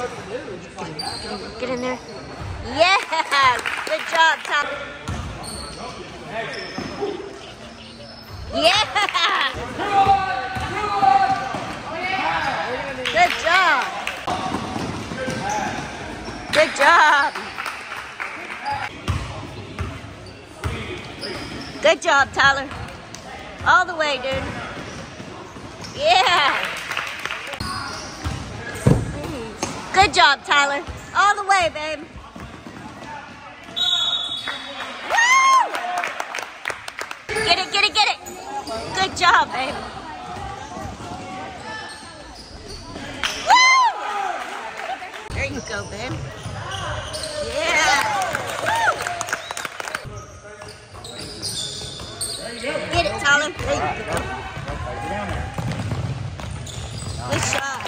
Get in there. Yeah! Good job, Tom. Yeah! Good job. Good job. Good job, Tyler. All the way, dude. Yeah. Good job, Tyler. All the way, babe. Woo! Get it, get it, get it. Good job, babe. Woo! There you go, babe. Yeah. Woo! Get it, Tyler. There you go. Good shot.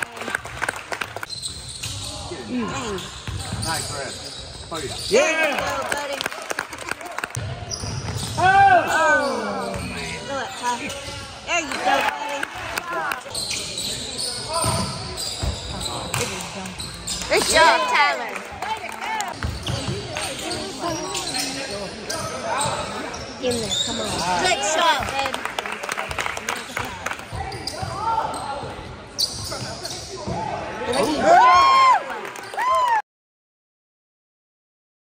Dang. Nice, Fred. Oh, yeah. There you go, buddy. Oh, man. Go up, Tyler. There you go, buddy. Good job, Tyler. Give him that. Come on. Good shot, babe.